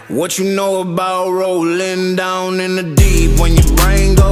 What you know about rolling down in the deep? When your brain goes